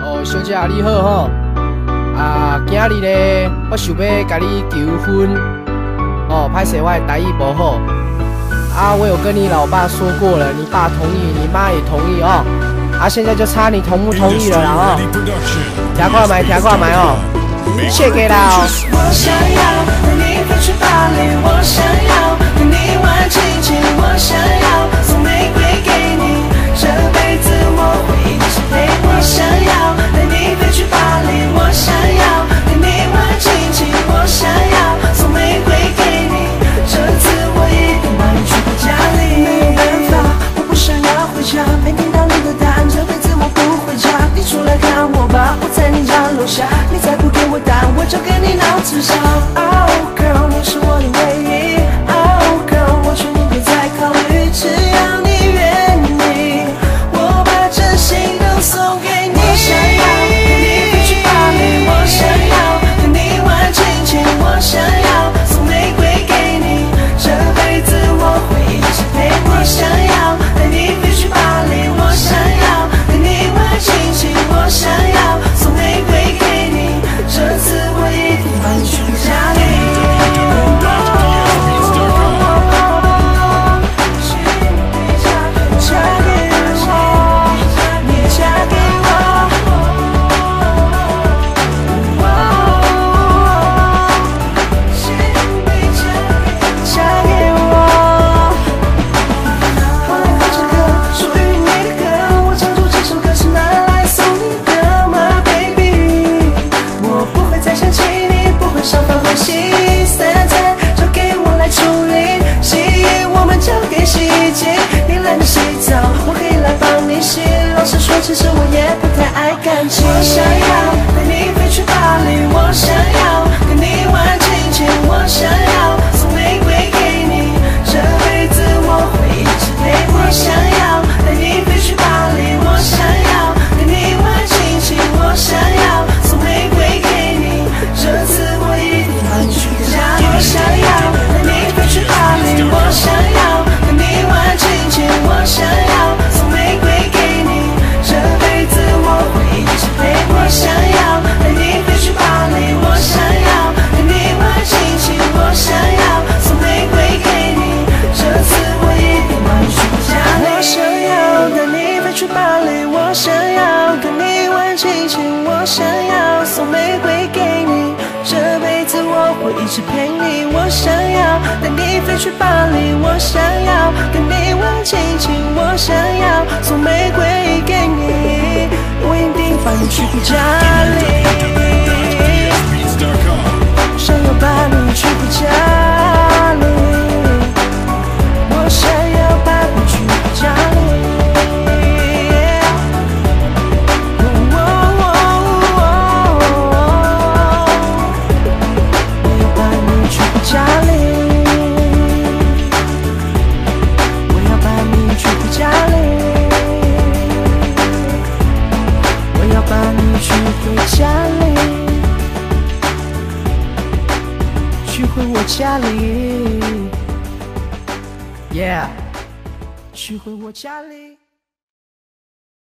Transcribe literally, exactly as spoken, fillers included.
哦，小姐你好吼，啊，今日咧，我想要甲你求婚，哦，歹势我的台语无好，啊，我有跟你老爸说过了，你爸同意，你妈也同意哦，啊，现在就差你同不同意了啦哦，听看麦，听看麦哦，谢给啦哦。 我想要带你飞去巴黎，我想要跟你玩亲亲，我想要送玫瑰给你，这辈子我会一直陪。我想要带你飞去巴黎，我想要跟你玩亲亲，我想要送玫瑰给你，这次我一定把你娶回家里。没有办法，我不想要回家，没听到你的答案，这辈子我不回家。你出来看我吧，我在你家楼下，你再不给我答案，我就跟你闹自杀。Oh girl， 你是我的唯一。Oh girl， 我劝你别再考虑，只要你愿意，我把真心都送给你。我想要跟你飞去巴黎，我想要跟你玩亲亲，我想要送玫瑰给你，这辈子我会一直陪。我想要带你飞去巴黎，我想要跟你玩亲亲，我想要送玫瑰给你，这次我一定把你娶回家里。其实我也不太爱感情。我想要带你飞去巴黎，我想要跟你玩亲亲，我想要送玫瑰给你，这辈子我会一直陪。我想要带你飞去巴黎，我想要跟你玩亲亲，我想要送玫瑰给你，这次我一定把你娶回家里。我想要带你飞去巴黎，我想要跟你玩亲亲，我想要送玫瑰给你。这辈子我会一直陪。我想要带你飞去巴黎，我想要跟你玩亲亲，我想要送玫瑰给你，这次我一定把你娶回家里。我想要带你飞去巴黎，我想要跟你玩亲亲，我想要送玫瑰给你，这辈子我会一直陪你。我想要带你飞去巴黎，我想要跟你玩亲亲，我想要送玫瑰给你，我一定把你娶回家里，想要把你娶回家里，我想要把你娶回家里。家里 ，Yeah， 娶回我家里。